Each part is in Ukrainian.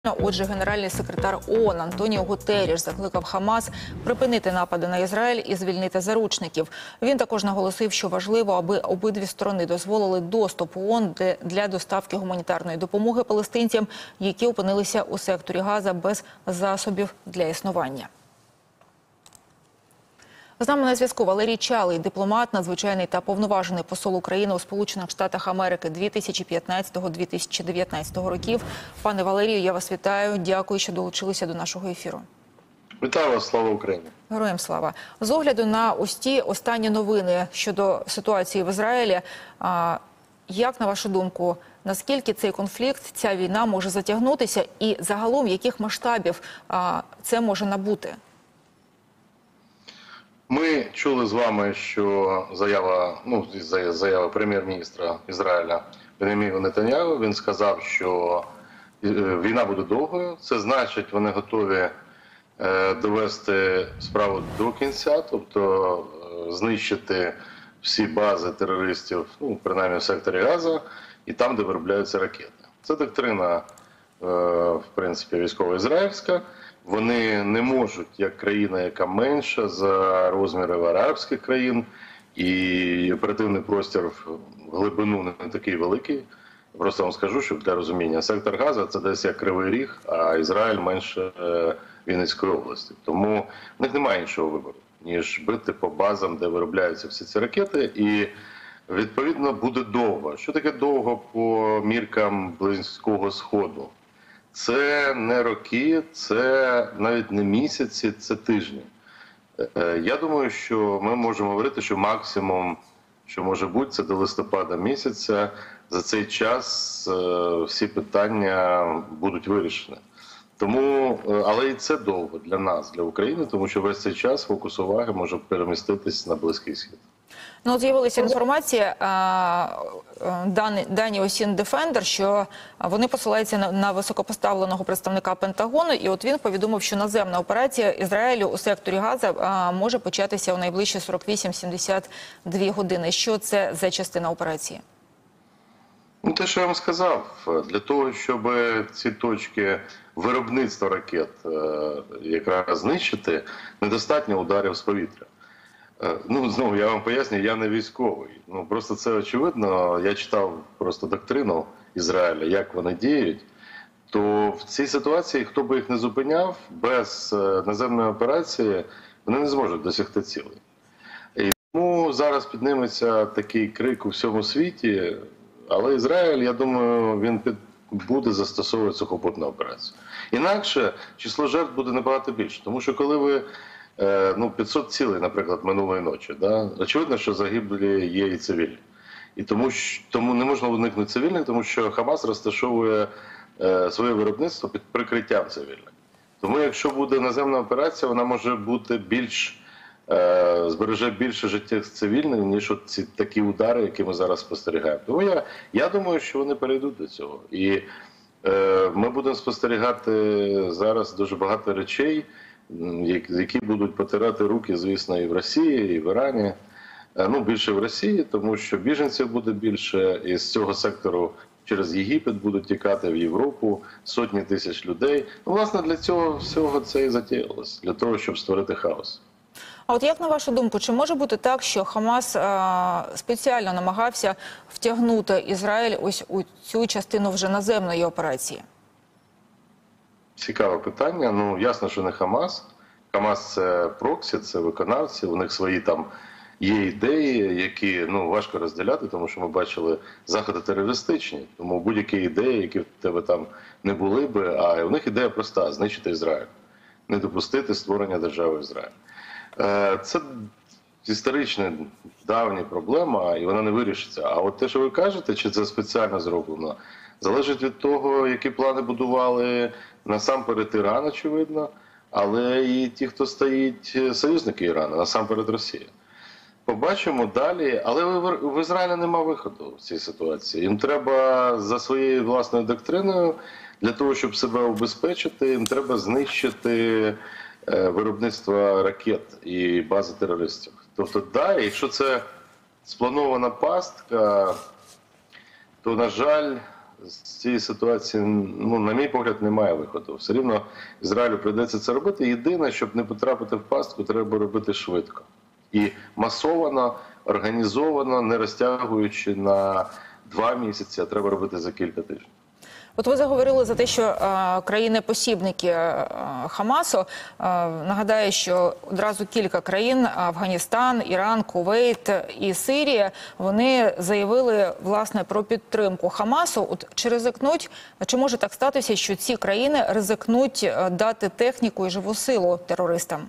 Отже, генеральний секретар ООН Антоніо Гутерріш закликав Хамас припинити напади на Ізраїль і звільнити заручників. Він також наголосив, що важливо, аби обидві сторони дозволили доступ ООН для доставки гуманітарної допомоги палестинцям, які опинилися у секторі Газа без засобів для існування. З нами на зв'язку Валерій Чалий, дипломат, надзвичайний та повноважений посол України у Сполучених Штатах Америки 2015-2019 років. Пане Валерію, я вас вітаю. Дякую, що долучилися до нашого ефіру. Вітаю вас, слава Україні. Героям слава. З огляду на ось ті останні новини щодо ситуації в Ізраїлі, як, на вашу думку, наскільки цей конфлікт, ця війна може затягнутися і загалом яких масштабів це може набути? Ми чули з вами, що заява прем'єр-міністра Ізраїля Бен'яміна Нетаньяху. Він сказав, що війна буде довгою. Це значить, вони готові довести справу до кінця, тобто знищити всі бази терористів, принаймні в секторі Газа, і там, де виробляються ракети. Це доктрина, в принципі, військово-ізраїльська. Вони не можуть, як країна, яка менша за розмірів арабських країн, і оперативний простір в глибину не такий великий. Просто вам скажу, щоб для розуміння, сектор Газа – це десь як Кривий Ріг, а Ізраїль менше Вінницької області. Тому в них немає іншого вибору, ніж бити по базам, де виробляються всі ці ракети, і відповідно буде довго. Що таке довго по міркам Близького Сходу? Це не роки, це навіть не місяці, це тижні. Я думаю, що ми можемо говорити, що максимум, що може бути, це до листопада місяця. За цей час всі питання будуть вирішені. Тому, але і це довго для нас, для України, тому що весь цей час фокус уваги може переміститись на Близький Схід. Ну, от з'явилася інформація, дані Осін Дефендер, що вони посилаються на високопоставленого представника Пентагону, і от він повідомив, що наземна операція Ізраїлю у секторі Газа може початися у найближчі 48-72 години. Що це за частина операції? Ну, те, що я вам сказав, для того, щоб ці точки виробництва ракет якраз знищити, недостатньо ударів з повітря. Знову я вам поясню, я не військовий. Просто це очевидно. Я читав просто доктрину Ізраїля, як вони діють. То в цій ситуації, хто би їх не зупиняв, без наземної операції вони не зможуть досягти цілей. І тому зараз підніметься такий крик у всьому світі, але Ізраїль, я думаю, він буде застосовувати сухопутну операцію. Інакше число жертв буде набагато більше, тому що коли ви 500 цілей, наприклад, минулої ночі. Да? Очевидно, що загиблі є і цивільні. І тому не можна уникнути цивільних, тому що Хамас розташовує своє виробництво під прикриттям цивільних. Тому якщо буде наземна операція, вона може бути збереже більше життя цивільних, ніж ці такі удари, які ми зараз спостерігаємо. Тому я думаю, що вони перейдуть до цього. І ми будемо спостерігати зараз дуже багато речей, які будуть потирати руки, звісно, і в Росії, і в Ірані. Більше в Росії, тому що біженців буде більше, і з цього сектору через Єгипет будуть тікати в Європу сотні тисяч людей. Власне, для цього всього це і затіялось, для того, щоб створити хаос. А от як, на вашу думку, чи може бути так, що Хамас спеціально намагався втягнути Ізраїль ось у цю частину вже наземної операції? Цікаве питання. Ясно, що не Хамас. Хамас – це проксі, це виконавці, у них свої там є ідеї, які важко розділяти, тому що ми бачили заходи терористичні. Тому будь-які ідеї, які в тебе там не були би, а у них ідея проста – знищити Ізраїль, не допустити створення держави Ізраїль. Це історична, давня проблема, і вона не вирішиться. А от те, що ви кажете, чи це спеціально зроблено, залежить від того, які плани будували насамперед Іран, очевидно, але і ті, хто стоїть союзники Ірану, насамперед Росія. Побачимо далі, але в Ізраїлі немає виходу в цій ситуації. Їм треба за своєю власною доктриною, для того, щоб себе убезпечити, їм треба знищити виробництво ракет і бази терористів. Тобто, якщо це спланована пастка, то, на жаль, з цієї ситуації, ну, на мій погляд, немає виходу. Все рівно Ізраїлю прийдеться це робити. Єдине, щоб не потрапити в пастку, треба робити швидко. І масовано, організовано, не розтягуючи на 2 місяці, а треба робити за кілька тижнів. От ви заговорили за те, що країни-посібники Хамасу, нагадаю, що одразу кілька країн – Афганістан, Іран, Кувейт і Сирія – вони заявили, власне, про підтримку Хамасу. От чи може так статися, що ці країни ризикнуть дати техніку і живу силу терористам?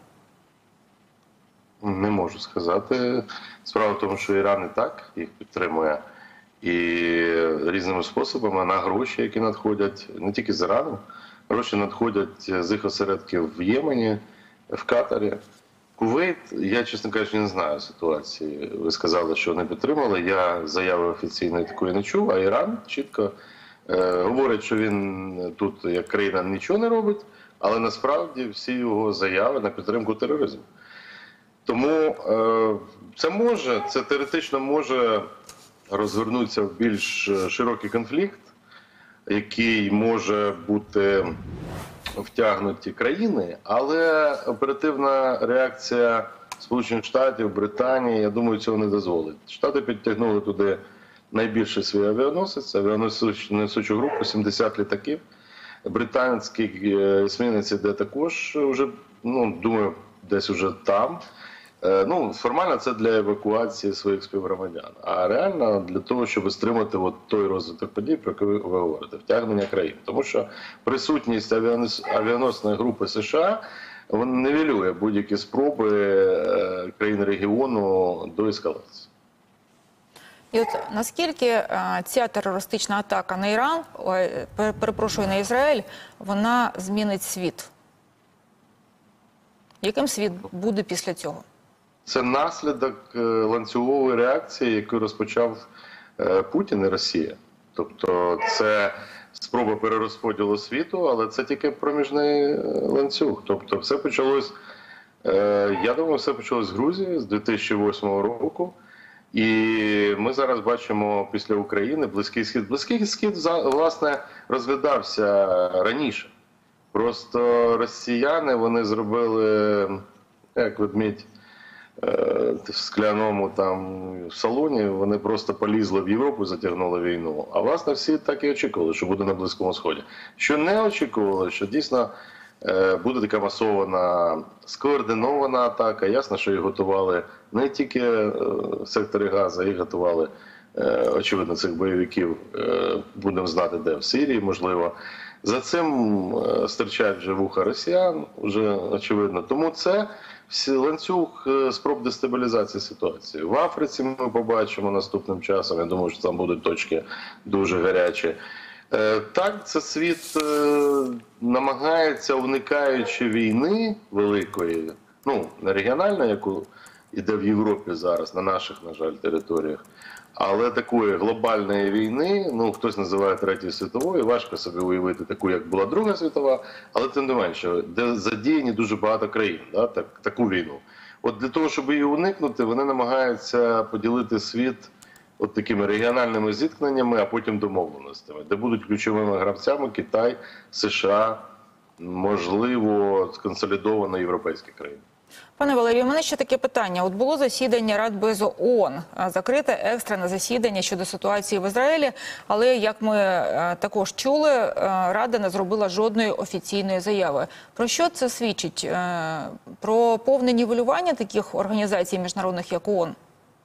Не можу сказати. Справа в тому, що Іран і так їх підтримує. І різними способами на гроші, які надходять, не тільки з Ірану, гроші надходять з їх осередків в Ємені, в Катарі. Кувейт, я, чесно кажучи, не знаю ситуації. Ви сказали, що не підтримали, я заяви офіційної такої не чув, а Іран чітко говорить, що він тут, як країна, нічого не робить, але насправді всі його заяви на підтримку тероризму. Тому це теоретично може розвернутися в більш широкий конфлікт, який може бути втягнуті країни, але оперативна реакція Сполучених Штатів, Британії, я думаю, цього не дозволить. Штати підтягнули туди найбільший свій авіаносець, авіаносучу групу, 70 літаків. Британський есмінець іде також вже, думаю, десь уже там. Формально це для евакуації своїх співгромадян, а реально для того, щоб стримати той розвиток подій, про який ви говорите, втягнення країн. Тому що присутність авіаносної групи США нівелює будь-які спроби країн регіону до ескалації. І от наскільки ця терористична атака на Іран, на Ізраїль, вона змінить світ? Яким світ буде після цього? Це наслідок ланцюгової реакції, яку розпочав Путін і Росія. Тобто це спроба перерозподілу світу, але це тільки проміжний ланцюг. Тобто все почалось, я думаю, все почалось з Грузії з 2008 року. І ми зараз бачимо після України Близький Схід. Близький Схід, власне, розглядався раніше. Просто росіяни, вони зробили, як ведмідь, в скляному салоні, вони просто полізли в Європу і затягнули війну. А власне всі так і очікували, що буде на Близькому Сході. Що не очікували, що дійсно буде така масована, скоординована атака. Ясно, що їх готували не тільки в секторі Газа, їх готували, очевидно, цих бойовиків, будемо знати де, в Сирії, можливо. За цим стирчать вже вуха росіян, вже очевидно. Тому це ланцюг спроб дестабілізації ситуації. В Африці ми побачимо наступним часом, я думаю, що там будуть точки дуже гарячі. Так, це світ намагається, уникаючи війни великої, не регіональної, яку йде в Європі зараз, на наших, на жаль, територіях, але такої глобальної війни, хтось називає Третьою світовою, важко собі уявити таку, як була Друга світова, але тим не менше, де задіяні дуже багато країн, таку війну. От для того, щоб її уникнути, вони намагаються поділити світ от такими регіональними зіткненнями, а потім домовленостями, де будуть ключовими гравцями Китай, США, можливо, сконсолідовано європейські країни. Пане Валерію, у мене ще таке питання. От було засідання Радбезу ООН, закрите екстрене засідання щодо ситуації в Ізраїлі, але, як ми також чули, Рада не зробила жодної офіційної заяви. Про що це свідчить? Про повне нівелювання таких організацій міжнародних, як ООН?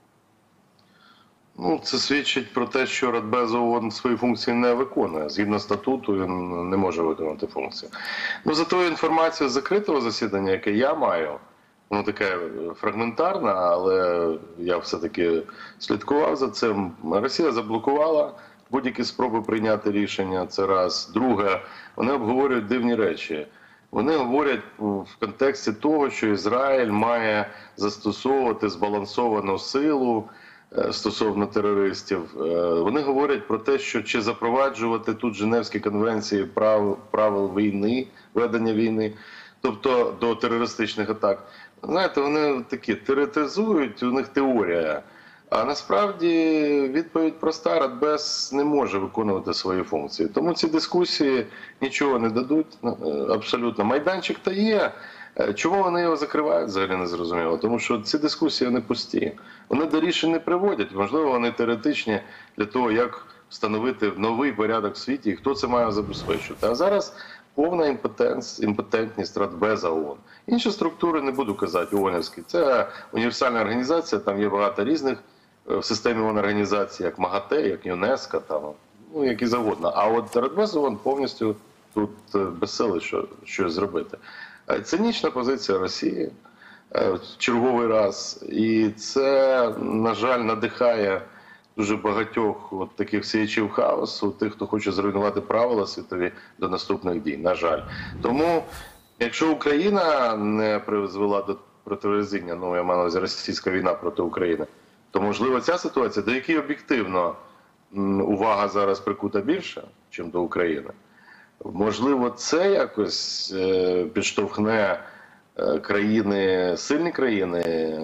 Це свідчить про те, що Радбез ООН свої функції не виконує. Згідно статуту, він не може виконати функції. За тою інформацією закритого засідання, яке я маю, воно таке фрагментарне, але я все-таки слідкував за цим. Росія заблокувала будь-які спроби прийняти рішення, це раз. Друге, вони обговорюють дивні речі. Вони говорять в контексті того, що Ізраїль має застосовувати збалансовану силу стосовно терористів. Вони говорять про те, що чи запроваджувати тут Женевські конвенції правил війни, ведення війни, тобто до терористичних атак. Знаєте, вони такі теоретизують, у них теорія. А насправді відповідь проста: Радбез не може виконувати свої функції. Тому ці дискусії нічого не дадуть абсолютно. Майданчик то є. Чому вони його закривають, взагалі не зрозуміло. Тому що ці дискусії вони пусті. Вони до рішень не приводять. Можливо, вони теоретичні для того, як встановити новий порядок в світі і хто це має забезпечувати. А зараз повна імпотентність Радбеза ООН. Інші структури, не буду казати, ООНівські. Це універсальна організація, там є багато різних в системі ООН організацій, як МАГАТЕ, як ЮНЕСКО, там, ну, які завгодно. А от Радбез ООН повністю тут безсилий щось зробити. Цинічна позиція Росії в черговий раз. І це, на жаль, надихає дуже багатьох от таких сіячів хаосу, тих, хто хоче зруйнувати правила світові до наступних дій, на жаль. Тому, якщо Україна не призвела до противорозіння, ну, я маю на увазі російська війна проти України, то, можливо, ця ситуація, до якої об'єктивно увага зараз прикута більше, ніж до України, можливо, це якось підштовхне країни, сильні країни,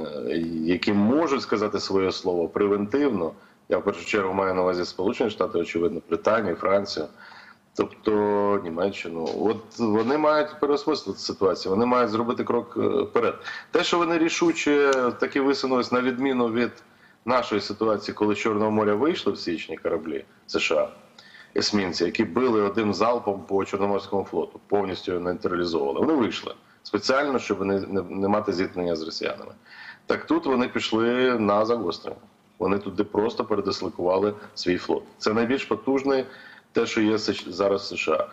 які можуть сказати своє слово превентивно. Я в першу чергу маю на увазі Сполучені Штати, очевидно, Британію, Францію, тобто Німеччину. От вони мають переосмислити ситуацію, вони мають зробити крок вперед. Те, що вони рішуче таки висунулись на відміну від нашої ситуації, коли з Чорного моря вийшли в січні кораблі США, есмінці, які били одним залпом по Чорноморському флоту, повністю його нейтралізовували. Вони вийшли спеціально, щоб не мати зіткнення з росіянами. Так тут вони пішли на загострення. Вони туди просто передислокували свій флот. Це найбільш потужне те, що є зараз в США.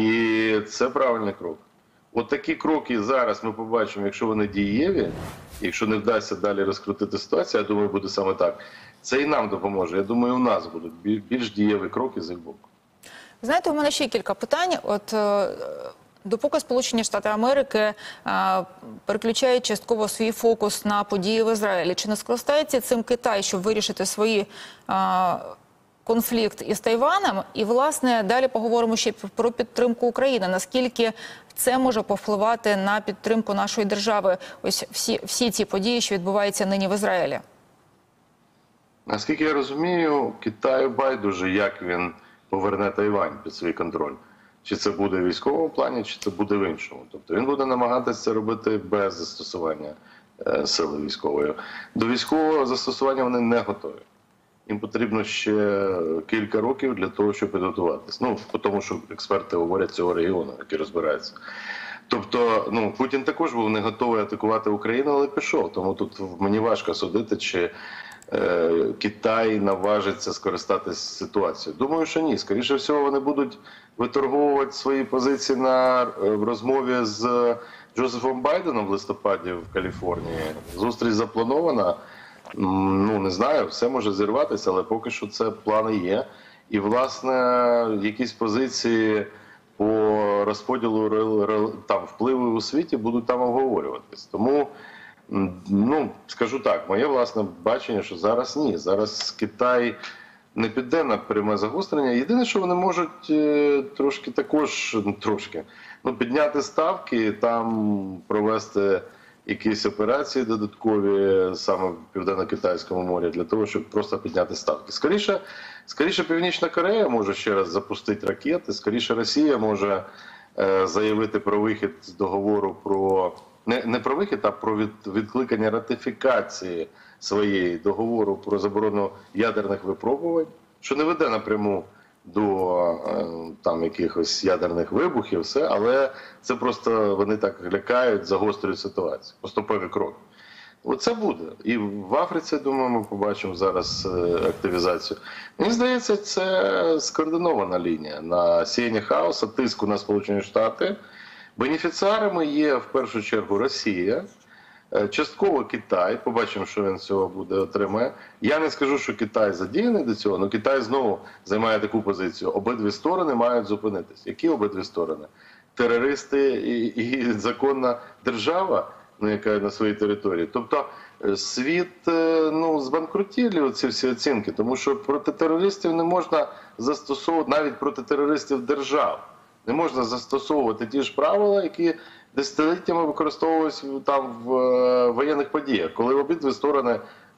І це правильний крок. От такі кроки зараз ми побачимо, якщо вони дієві, якщо не вдасться далі розкрутити ситуацію, я думаю, буде саме так. Це і нам допоможе. Я думаю, у нас будуть більш дієві кроки з їх боку. Знаєте, у мене ще кілька питань. От допоки Сполучені Штати Америки переключають частково свій фокус на події в Ізраїлі, чи не скористається цим Китай, щоб вирішити свої конфлікт із Тайванем? І, власне, далі поговоримо ще про підтримку України. Наскільки це може повпливати на підтримку нашої держави? Ось всі ці події, що відбуваються нині в Ізраїлі. Наскільки я розумію, Китаю байдуже, як він поверне Тайвань під свій контроль. Чи це буде в військовому плані, чи це буде в іншому. Тобто він буде намагатися це робити без застосування сили військової. До військового застосування вони не готові. Їм потрібно ще кілька років для того, щоб підготуватися. Ну, тому що експерти говорять цього регіону, які розбираються. Тобто, ну, Путін також був не готовий атакувати Україну, але пішов. Тому тут мені важко судити, чи Китай наважиться скористатись ситуацією. Думаю, що ні. Скоріше всього, вони будуть виторговувати свої позиції в розмові з Джозефом Байденом в листопаді в Каліфорнії. Зустріч запланована. Ну, не знаю, все може зірватися, але поки що це плани є. І, власне, якісь позиції по розподілу там впливу у світі будуть там обговорюватись. Тому, ну, скажу так, моє власне бачення, що зараз ні. Зараз Китай не піде на пряме загострення. Єдине, що вони можуть трошки також, підняти ставки, там провести якісь операції додаткові саме в Південно-Китайському морі для того, щоб просто підняти ставки. Скоріше Північна Корея може ще раз запустити ракети, скоріше Росія може заявити про вихід з договору про... Не про вихід, а про відкликання ратифікації своєї договору про заборону ядерних випробувань, що не веде напряму до там якихось ядерних вибухів, все, але це просто вони так лякають, загострюють ситуацію. Поступові кроки. Оце буде. І в Африці, думаю, ми побачимо зараз активізацію. Мені здається, це скоординована лінія на сіяння хаосу, тиску на Сполучені Штати. Бенефіціарами є в першу чергу Росія, частково Китай, побачимо, що він з цього буде отримає. Я не скажу, що Китай задіяний до цього, але Китай знову займає таку позицію. Обидві сторони мають зупинитись. Які обидві сторони? Терористи і законна держава, яка на своїй території. Тобто світ збанкрутілі ці всі оцінки, тому що проти терористів не можна застосовувати, навіть проти терористів держав, не можна застосовувати ті ж правила, які десятиліттями використовувалися там в воєнних подіях, коли обидві сторони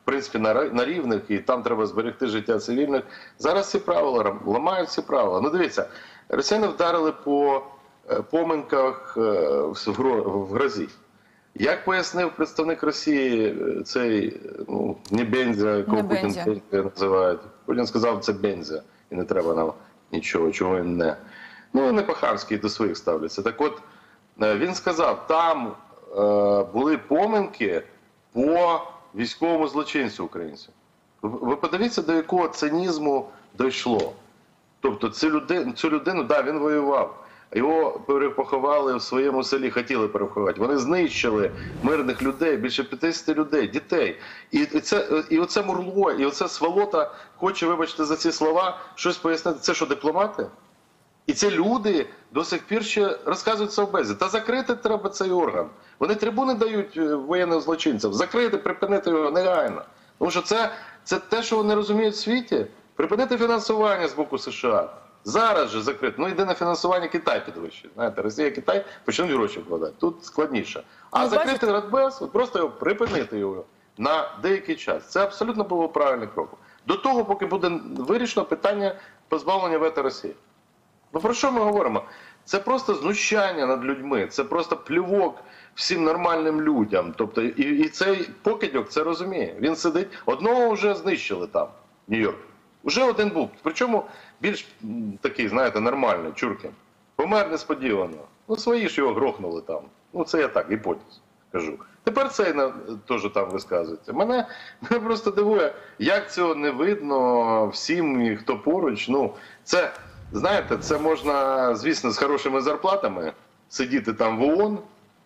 принципі, на рівних, і там треба зберегти життя цивільних. Зараз ці правила ламають ці правила. Ну, дивіться, росіяни вдарили по поминках в Грозі. Як пояснив представник Росії цей, ну, не Бензя, якого Путін називає. Путін сказав, це Бензя, і не треба нам нічого, чого він не. Ну, не по-хамськи до своїх ставляться. Так от, він сказав, там були поминки по військовому злочинцю українцю. Ви подивіться, до якого цинізму дійшло. Тобто цю людину, да, він воював. Його перепоховали в своєму селі, хотіли перепоховати. Вони знищили мирних людей, більше 50 людей, дітей. І оце мурло, і оце сволота хоче, вибачте за ці слова, щось пояснити. Це що, дипломати? І ці люди до сих пір ще розказують совбезі. Та закрити треба цей орган. Вони трибуни дають воєнним злочинцям. Закрити, припинити його негайно. Тому що це те, що вони розуміють в світі. Припинити фінансування з боку США. Зараз же закрити. Ну, єдине фінансування Китай підвищує. Знаєте, Росія, Китай почнуть гроші вкладати. Тут складніше. А закрити Радбез, просто його припинити його на деякий час. Це абсолютно було правильний крок. До того, поки буде вирішено питання позбавлення вето Росії. Ну про що ми говоримо? Це просто знущання над людьми, це просто плювок всім нормальним людям. Тобто, і цей покидьок це розуміє. Він сидить, одного вже знищили там, в Нью-Йорку. Уже один був. Причому більш такий, знаєте, нормальний, Чуркін. Помер несподівано. Ну, свої ж його грохнули там. Ну, це я так, гіпотез кажу. Тепер цей теж там висказується. Мене просто дивує, як цього не видно всім, хто поруч. Ну, це, знаєте, це можна, звісно, з хорошими зарплатами сидіти там в ООН.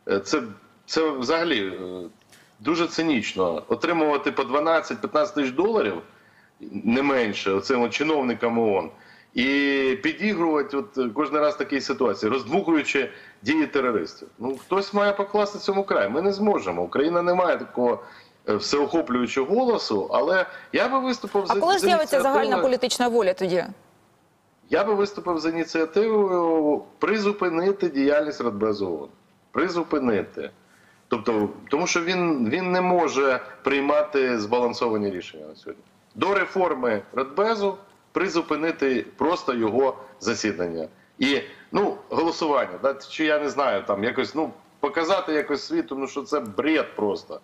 Це взагалі дуже цинічно. Отримувати по 12-15 тисяч доларів, не менше, оцим чиновникам ООН. І підігрувати кожен раз в такій ситуації, роздмухуючи дії терористів. Ну, хтось має покласти цьому край. Ми не зможемо. Україна не має такого всеохоплюючого голосу, але я би виступив за коли ж з'явиться загальна політична воля тоді? Я би виступив за ініціативою призупинити діяльність Радбезу ООН. Призупинити. Тобто, тому що він не може приймати збалансовані рішення на сьогодні. До реформи Радбезу призупинити просто його засідання. І, ну, голосування, да, чи я не знаю, там якось, ну, показати якось світу, ну, що це бред просто.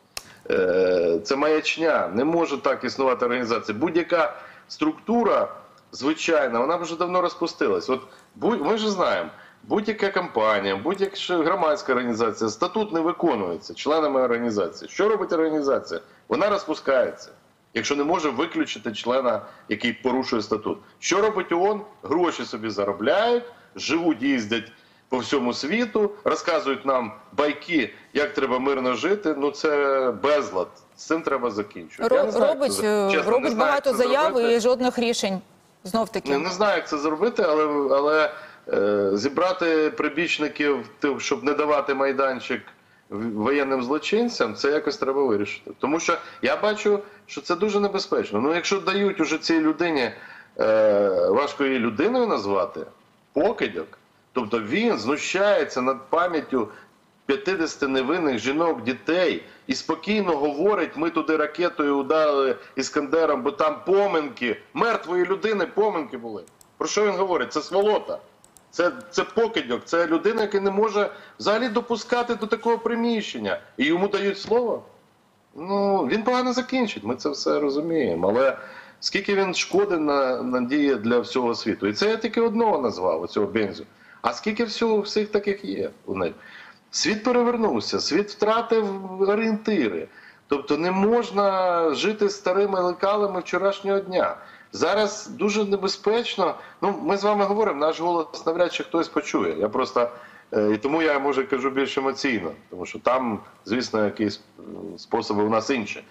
Це маячня. Не може так існувати організація. Будь-яка структура, звичайна, вона вже давно розпустилась. От ми ж знаємо, будь-яка компанія, будь-яка громадська організація, статут не виконується членами організації. Що робить організація? Вона розпускається, якщо не може виключити члена, який порушує статут. Що робить ООН? Гроші собі заробляють, живуть, їздять по всьому світу, розказують нам байки, як треба мирно жити. Ну це безлад. З цим треба закінчувати. Робить багато заяв і жодних рішень. Знов таки. Не знаю, як це зробити, але зібрати прибічників, щоб не давати майданчик воєнним злочинцям, це якось треба вирішити. Тому що я бачу, що це дуже небезпечно. Ну, якщо дають уже цій людині, важко її людиною назвати, покидьок, тобто він знущається над пам'яттю 50 невинних жінок, дітей і спокійно говорить, ми туди ракетою ударили Іскандером, бо там поминки, мертвої людини поминки були. Про що він говорить? Це сволота. Це покидьок, це людина, яка не може взагалі допускати до такого приміщення. І йому дають слово. Ну, він погано закінчить, ми це все розуміємо. Але скільки він шкоди надіє для всього світу. І це я тільки одного назвав, оцього Бензю. А скільки всіх таких є у них? Світ перевернувся, світ втратив орієнтири. Тобто не можна жити старими лекалами вчорашнього дня. Зараз дуже небезпечно. Ну, ми з вами говоримо, наш голос навряд чи хтось почує. Я просто, і тому я, може, кажу більш емоційно, тому що там, звісно, якісь способи у нас інші.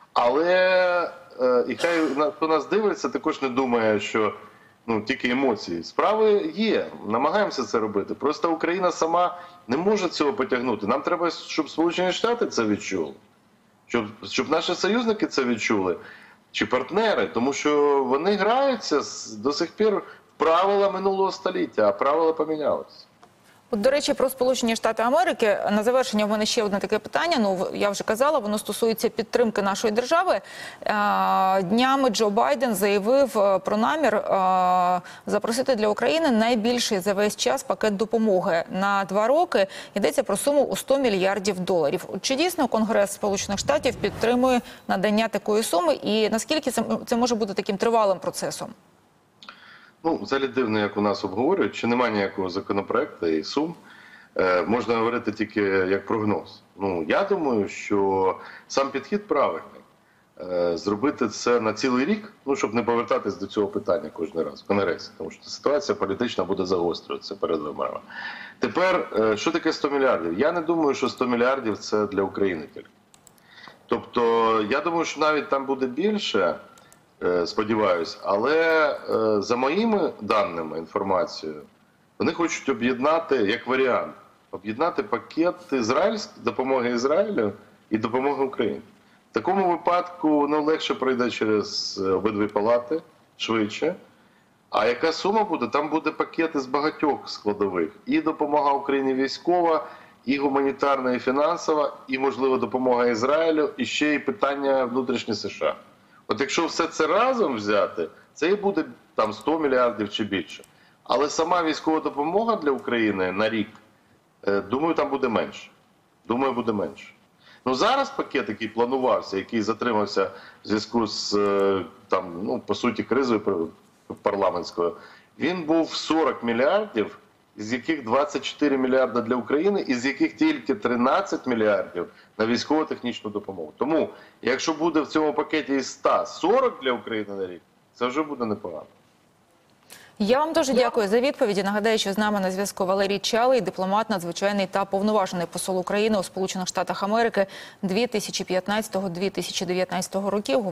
Але і хай хто нас дивиться, також не думає, що тільки емоції. Справи є, намагаємося це робити. Просто Україна сама не може цього потягнути. Нам треба, щоб Сполучені Штати це відчули, щоб наші союзники це відчули, чи партнери, тому що вони граються до сих пір в правила минулого століття, а правила помінялися. От, до речі, про Сполучені Штати Америки. На завершення в мене ще одне таке питання. Ну, я вже казала, воно стосується підтримки нашої держави. Днями Джо Байден заявив про намір запросити для України найбільший за весь час пакет допомоги на 2 роки. Йдеться про суму у $100 мільярдів. Чи дійсно Конгрес Сполучених Штатів підтримує надання такої суми? І наскільки це може бути таким тривалим процесом? Ну, взагалі дивно, як у нас обговорюють, чи немає ніякого законопроекту і сум. Можна говорити тільки як прогноз. Ну, я думаю, що сам підхід правильний. Зробити це на цілий рік, ну, щоб не повертатись до цього питання кожен раз в Конгресі. Тому що ситуація політична буде загострюватися перед виборами. Тепер, що таке 100 мільярдів? Я не думаю, що 100 мільярдів – це для України тільки. Тобто, я думаю, що навіть там буде більше, сподіваюсь, але за моїми даними, інформацією, вони хочуть об'єднати, як варіант, об'єднати пакет допомоги Ізраїлю і допомоги Україні. В такому випадку воно легше пройде через обидві палати, швидше. А яка сума буде? Там буде пакет із багатьох складових. І допомога Україні військова, і гуманітарна, і фінансова, і, можливо, допомога Ізраїлю, і ще й питання внутрішні США. От якщо все це разом взяти, це і буде там 100 мільярдів чи більше. Але сама військова допомога для України на рік, думаю, там буде менше. Думаю, буде менше. Ну, зараз пакет, який планувався, який затримався в зв'язку з, там, ну, по суті, кризою парламентською, він був 40 мільярдів, із яких 24 мільярди для України, із яких тільки 13 мільярдів на військово-технічну допомогу. Тому, якщо буде в цьому пакеті із 100 40 для України на рік, це вже буде непогано. Я вам дуже дякую за відповіді. Нагадаю, що з нами на зв'язку Валерій Чалий, дипломат, надзвичайний та повноважений посол України у Сполучених Штатах Америки 2015-2019 років.